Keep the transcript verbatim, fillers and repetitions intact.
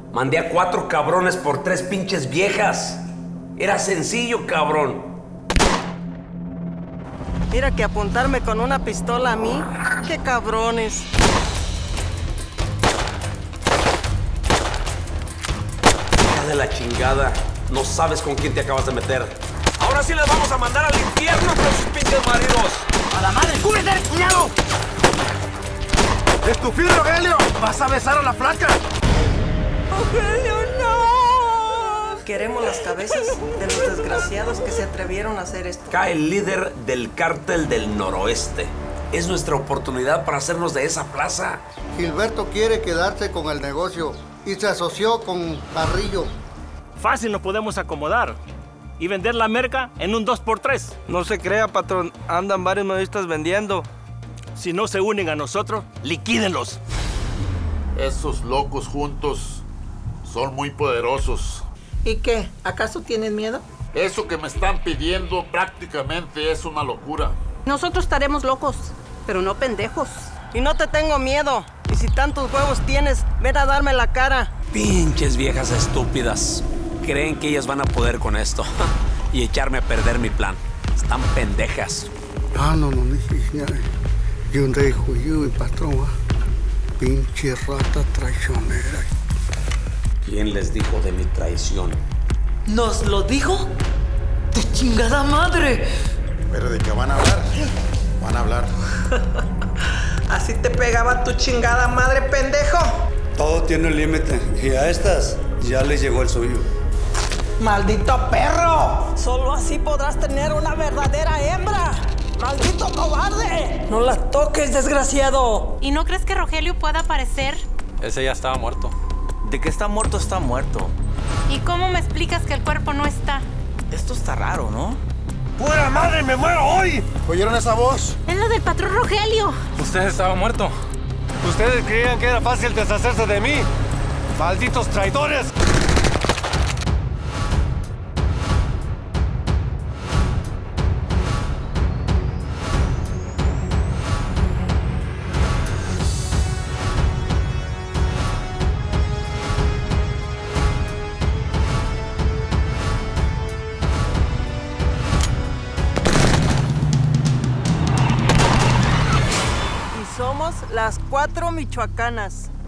Mandé a cuatro cabrones por tres pinches viejas. Era sencillo, cabrón. Mira que apuntarme con una pistola a mí, qué cabrones. Hija de la chingada, no sabes con quién te acabas de meter. Ahora sí les vamos a mandar al infierno con sus pinches maridos. ¡A la madre! ¡Cúbrete, cuñado! ¡Es tu fin, Rogelio! ¡Vas a besar a la flaca! ¡Rogelio, no! Queremos las cabezas de los desgraciados que se atrevieron a hacer esto. Cae el líder del cártel del noroeste. Es nuestra oportunidad para hacernos de esa plaza. Gilberto quiere quedarse con el negocio y se asoció con Carrillo. Fácil nos podemos acomodar y vender la merca en un dos por tres. No se crea, patrón. Andan varios modistas vendiendo. Si no se unen a nosotros, liquídenlos. Esos locos juntos son muy poderosos. ¿Y qué? ¿Acaso tienen miedo? Eso que me están pidiendo prácticamente es una locura. Nosotros estaremos locos, pero no pendejos. Y no te tengo miedo. Y si tantos huevos tienes, ven a darme la cara. Pinches viejas estúpidas. Creen que ellas van a poder con esto y echarme a perder mi plan. Están pendejas. Ah, no, no, no. Yo un dejo yo, mi patrón. Pinche rata traicionera. ¿Quién les dijo de mi traición? ¿Nos lo dijo? ¡De chingada madre! ¿Pero de qué van a hablar? Van a hablar. Así te pegaba tu chingada madre, pendejo. Todo tiene un límite y a estas ya les llegó el suyo. ¡Maldito perro! Solo así podrás tener una verdadera hembra. ¡Maldito cobarde! ¡No la toques, desgraciado! ¿Y no crees que Rogelio pueda aparecer? Ese ya estaba muerto. De que está muerto, está muerto. ¿Y cómo me explicas que el cuerpo no está? Esto está raro, ¿no? ¡Pura madre, me muero hoy! ¿Oyeron esa voz? Es la del patrón Rogelio. Usted estaba muerto. ¿Ustedes creían que era fácil deshacerse de mí? ¡Malditos traidores! Somos las cuatro michoacanas.